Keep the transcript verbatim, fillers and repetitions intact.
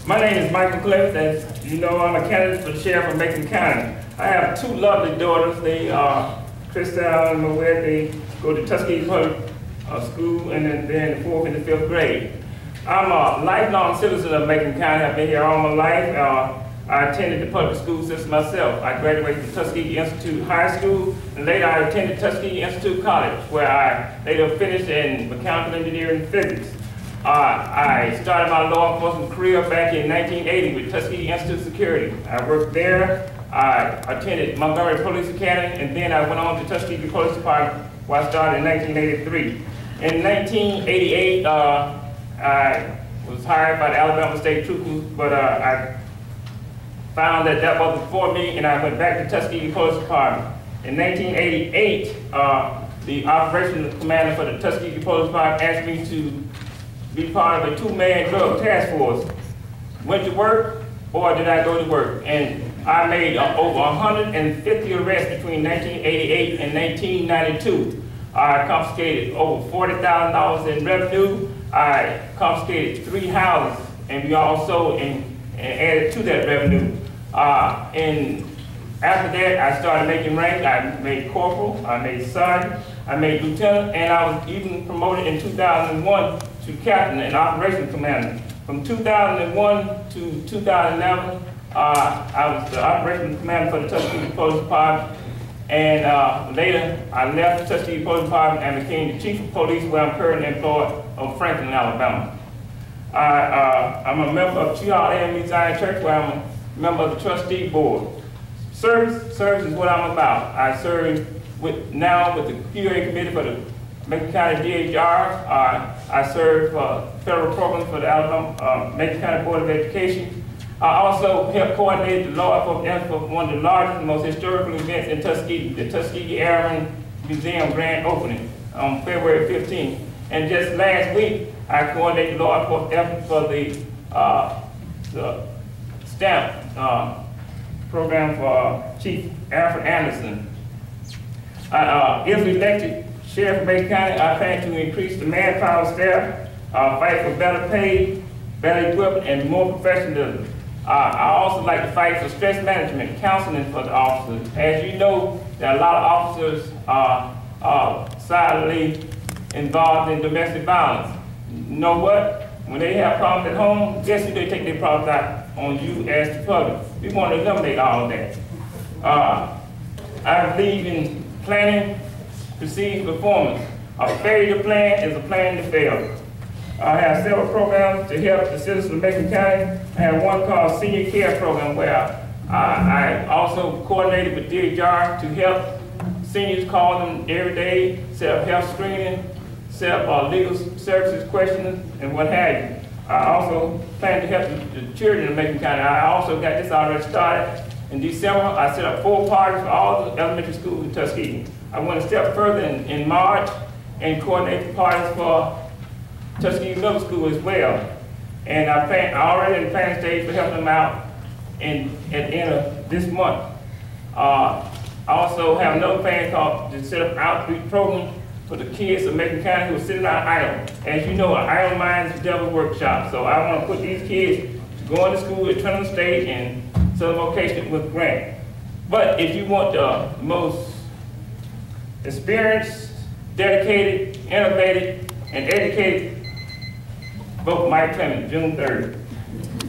My name is Michael Clevers. As you know, I'm a candidate for the sheriff of Macon County. I have two lovely daughters. They are Christelle and Moet. They go to Tuskegee Public uh, School, and then they're in the fourth and the fifth grade. I'm a lifelong citizen of Macon County. I've been here all my life. Uh, I attended the public school system myself. I graduated from Tuskegee Institute High School, and later I attended Tuskegee Institute College, where I later finished in mechanical engineering and physics. Uh, I started my law enforcement career back in nineteen eighty with Tuskegee Institute Security. I worked there. I attended Montgomery Police Academy, and then I went on to Tuskegee Police Department, where I started in nineteen eighty-three. In nineteen eighty-eight, uh, I was hired by the Alabama State Troopers, but uh, I found that that wasn't for me, and I went back to Tuskegee Police Department. In nineteen eighty-eight, uh, the operations commander for the Tuskegee Police Department asked me to be part of a two-man drug task force. Went to work, or did I go to work? And I made uh, over one hundred fifty arrests between nineteen eighty-eight and nineteen ninety-two. I confiscated over forty thousand dollars in revenue. I confiscated three houses, and we also in, and added to that revenue. Uh, and after that, I started making rank. I made corporal, I made sergeant, I made lieutenant, and I was even promoted in two thousand one to captain and operations commander. From two thousand one to two thousand eleven, uh, I was the operations commander for the Tuskegee Police Department. And uh, later, I left the Tuskegee Police Department and became the chief of police, where I'm currently employed of Franklin, Alabama. I, uh, I'm a member of Chehaw A M E Zion Church, where I'm a member of the trustee board. Service, service is what I'm about. I serve with, now with the Q A committee for the Macon County D H R. Uh, I serve uh, federal programs for the Alabama uh, Macon County Board of Education. I also help coordinate the law enforcement for one of the largest and most historical events in Tuskegee, the Tuskegee Airmen Museum grand opening on February fifteenth. And just last week, I coordinated the law enforcement effort for the, uh, the STAMP uh, program for uh, Chief Alfred Anderson. I, uh, if elected Sheriff of Macon County, I plan to increase the manpower staff, uh, fight for better pay, better equipment, and more professionalism. Uh, I also like to fight for stress management, counseling for the officers. As you know, there are a lot of officers uh, uh, silently involved in domestic violence. You know what? When they have problems at home, guess who they take their problems out on? You as the public. We want to eliminate all of that. Uh, I believe in planning precedes performance. A failure to plan is a plan to fail. I have several programs to help the citizens of Macon County. I have one called Senior Care Program, where uh, I also coordinated with D H R to help seniors, call them every day, set up health screening, set up uh, legal services questions, and what have you. I also plan to help the, the children of Macon County. I also got this already started. In December, I set up four parties for all the elementary schools in Tuskegee. I went a step further in, in March and coordinated parties for Tuskegee Middle School as well. And I plan, I already in the planning stage for helping them out in, at the end of this month. Uh, I also have another plan called to set up an outreach program for the kids of Macon County who are sitting on idle. As you know, an idle mind is the devil's workshop. So I want to put these kids to go into school at Trinity State and Southern Vocation with grant. But if you want the most experienced, dedicated, innovative, and educated, vote Mike Clemens, June third.